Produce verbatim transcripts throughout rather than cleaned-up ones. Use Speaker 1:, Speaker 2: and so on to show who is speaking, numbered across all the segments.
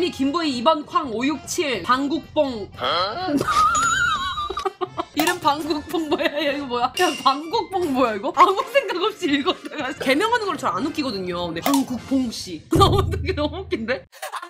Speaker 1: 도레미 김보이 이 번 쾅 오육칠 방국뽕. 이름 방국뽕 뭐야? 야, 이거 뭐야? 야, 방국뽕 뭐야 이거? 아무 생각 없이 읽었다가 개명하는 걸 잘 안 웃기거든요. 근데 방국뽕 씨 너무 되게 너무 웃긴데?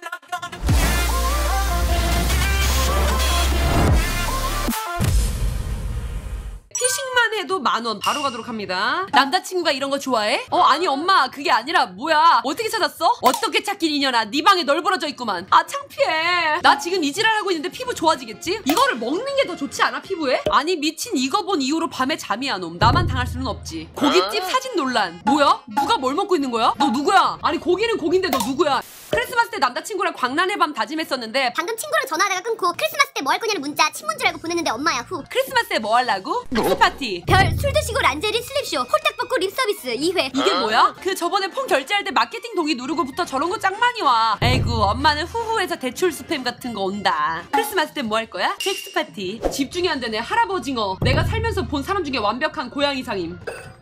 Speaker 1: 피싱만 해도 만원 바로 가도록 합니다. 남자친구가 이런 거 좋아해? 어 아니 엄마 그게 아니라 뭐야 어떻게 찾았어? 어떻게 찾긴 이년아 네 방에 널브러져 있구만. 아 창피해. 나 지금 이 지랄 하고 있는데 피부 좋아지겠지? 이거를 먹는 게 더 좋지 않아 피부에? 아니 미친 이거 본 이후로 밤에 잠이 안 옴. 나만 당할 수는 없지. 고깃집 사진 논란. 뭐야? 누가 뭘 먹고 있는 거야? 너 누구야? 아니 고기는 고기인데 너 누구야? 크리스마스 때 남자친구랑 광란의 밤 다짐했었는데
Speaker 2: 방금 친구랑 전화하다가 끊고 크리스마스 때 뭐 할 거냐는 문자 친구인 줄 알고 보냈는데 엄마야 후.
Speaker 1: 크리스마스에 뭐 하려고? 푸드 파티.
Speaker 2: 별 술 드시고 란제리 슬립쇼 홀딱 벗고 립 서비스 이 회.
Speaker 1: 이게 뭐야? 그 저번에 폰 결제할 때 마케팅 동의 누르고부터 저런 거 짱 많이 와. 에이구 엄마는 후후해서 대출 스팸 같은 거 온다. 크리스마스 때 뭐 할 거야? 섹스 파티. 집중이 안 되네. 할아버징어. 내가 살면서 본 사람 중에 완벽한 고양이상임.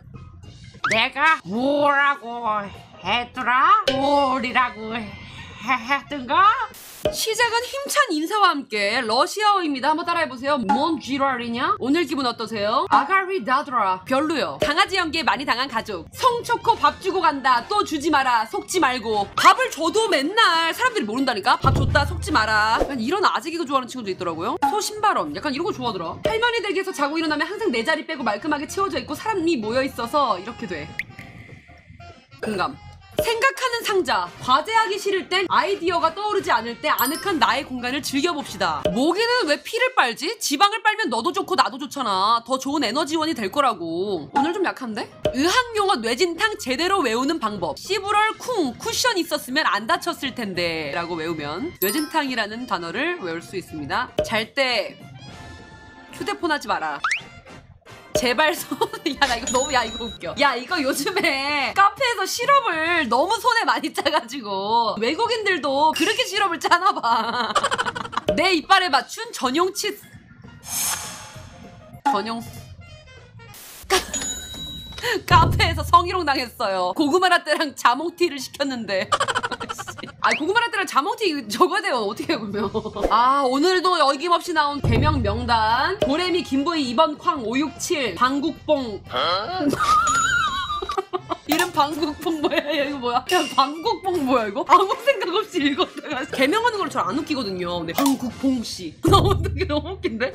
Speaker 3: 내가 뭐라고 했더라? 뭘이라고 했던가?
Speaker 1: 시작은 힘찬 인사와 함께 러시아어입니다. 한번 따라해보세요. 뭔 쥐랄이냐? 오늘 기분 어떠세요? 아가리 다드라. 별로요. 강아지 연기에 많이 당한 가족. 성초코 밥 주고 간다. 또 주지 마라. 속지 말고. 밥을 줘도 맨날 사람들이 모른다니까? 밥 줬다 속지 마라. 약간 이런 아재개그 좋아하는 친구도 있더라고요. 소신발언. 약간 이런 거 좋아하더라. 할머니 댁에서 자고 일어나면 항상 내 자리 빼고 말끔하게 채워져 있고 사람이 모여있어서 이렇게 돼. 공감. 생각하는 상자. 과제하기 싫을 땐 아이디어가 떠오르지 않을 때 아늑한 나의 공간을 즐겨봅시다. 모기는 왜 피를 빨지? 지방을 빨면 너도 좋고 나도 좋잖아. 더 좋은 에너지원이 될 거라고. 오늘 좀 약한데? 의학용어 뇌진탕 제대로 외우는 방법. 씨부럴 쿵 쿠션 있었으면 안 다쳤을 텐데 라고 외우면 뇌진탕이라는 단어를 외울 수 있습니다. 잘 때 휴대폰 하지 마라. 제발 손. 야 나 이거 너무 야 이거 웃겨. 야 이거 요즘에 카페에서 시럽을 너무 손에 많이 짜가지고 외국인들도 그렇게 시럽을 짜나봐. 내 이빨에 맞춘 전용 치 전용 카페에서 성희롱 당했어요. 고구마 라떼랑 자몽티를 시켰는데 아 고구마 라떼랑 자몽티 적어야 돼요. 어떻게 해 그러면. 아 오늘도 어김없이 나온 개명 명단. 도레미 김보이 이 번 쾅 오육칠 방국뽕. 이름 방국뽕 뭐야? 야 이거 뭐야? 야 방국뽕 뭐야 이거? 아무 생각 없이 읽었다가 개명하는 걸 잘 안 웃기거든요. 근데 방국뽕 씨 너무 되게 너무 웃긴데?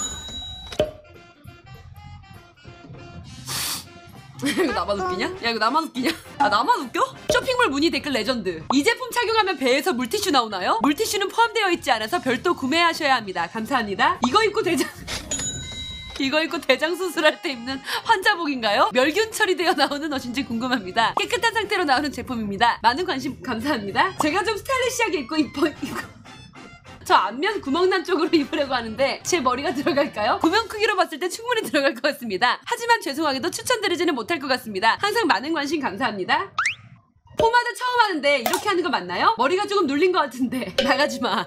Speaker 1: 이거 나만 웃기냐? 야 이거 나만 웃기냐? 아 나만 웃겨? 쇼핑몰 문의 댓글 레전드. 이 제품 착용하면 배에서 물티슈 나오나요? 물티슈는 포함되어 있지 않아서 별도 구매하셔야 합니다. 감사합니다. 이거 입고 대장 이거 입고 대장 수술할 때 입는 환자복인가요? 멸균 처리되어 나오는 옷인지 궁금합니다. 깨끗한 상태로 나오는 제품입니다. 많은 관심 감사합니다. 제가 좀 스타일리시하게 입고 입고 입고 저 앞면 구멍난 쪽으로 입으려고 하는데 제 머리가 들어갈까요? 구명 크기로 봤을 때 충분히 들어갈 것 같습니다. 하지만 죄송하게도 추천드리지는 못할 것 같습니다. 항상 많은 관심 감사합니다. 포마드 처음 하는데 이렇게 하는 거 맞나요? 머리가 조금 눌린 것 같은데 나가지마.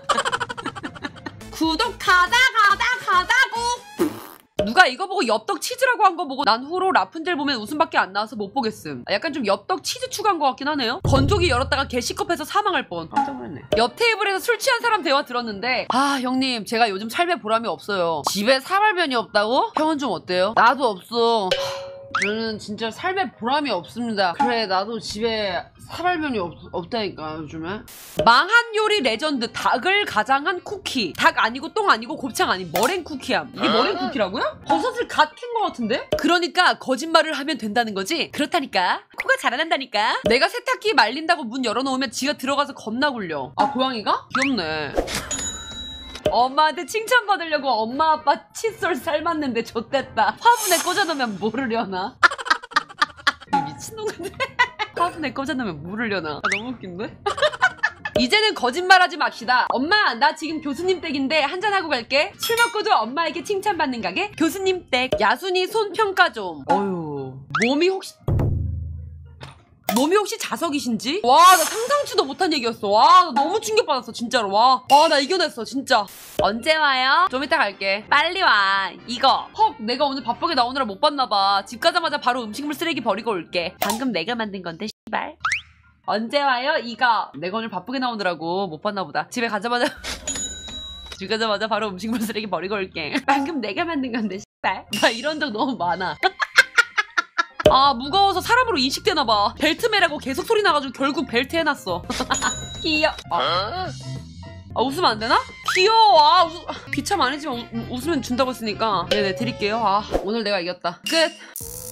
Speaker 1: 구독 가다 가다 가다고. 누가 이거 보고 엽떡 치즈라고 한 거 보고 난 후로 라푼젤 보면 웃음밖에 안 나와서 못 보겠음. 약간 좀 엽떡 치즈 추가한 것 같긴 하네요. 건조기 열었다가 개시컵해서 사망할 뻔. 깜짝 놀랐네. 옆 테이블에서 술 취한 사람 대화 들었는데 아 형님 제가 요즘 삶에 보람이 없어요. 집에 사발면이 없다고? 형은 좀 어때요? 나도 없어. 저는 진짜 삶에 보람이 없습니다. 그래 나도 집에 사발면이 없, 없다니까 요즘에. 망한 요리 레전드. 닭을 가장한 쿠키. 닭 아니고 똥 아니고 곱창 아닌 머랭 쿠키함. 이게 머랭 쿠키라고요? 버섯을 갓 캔 것 같은데? 그러니까 거짓말을 하면 된다는 거지? 그렇다니까. 코가 자라난다니까. 내가 세탁기 말린다고 문 열어놓으면 지가 들어가서 겁나 굴려. 아 고양이가? 귀엽네. 엄마한테 칭찬받으려고 엄마 아빠 칫솔 삶았는데 좆됐다. 화분에 꽂아놓으면 모르려나? 미친놈 같네. 화분에 꽂아놓으면 모르려나? 아, 너무 웃긴데? 이제는 거짓말하지 맙시다. 엄마 나 지금 교수님 댁인데 한잔하고 갈게. 술 먹고도 엄마에게 칭찬받는 가게 교수님 댁. 야순이 손 평가 좀. 어휴 몸이 혹시 몸이 혹시 자석이신지? 와 나 상상치도 못한 얘기였어. 와 나 너무 충격받았어 진짜로. 와 와 나 이겨냈어 진짜. 언제 와요? 좀 이따 갈게. 빨리 와. 이거 헉 내가 오늘 바쁘게 나오느라 못 봤나봐. 집 가자마자 바로 음식물 쓰레기 버리고 올게. 방금 내가 만든 건데 씨발. 언제 와요? 이거 내가 오늘 바쁘게 나오느라고 못 봤나 보다. 집에 가자마자 집 가자마자 바로 음식물 쓰레기 버리고 올게. 방금 내가 만든 건데 씨발. 나 이런 적 너무 많아. 아 무거워서 사람으로 인식되나봐. 벨트 매라고 계속 소리 나가지고 결국 벨트 해놨어. 귀여워. 아. 아 웃으면 안 되나? 귀여워. 아, 우... 비참 아니지만 우, 웃으면 준다고 했으니까 네네 드릴게요. 아 오늘 내가 이겼다. 끝.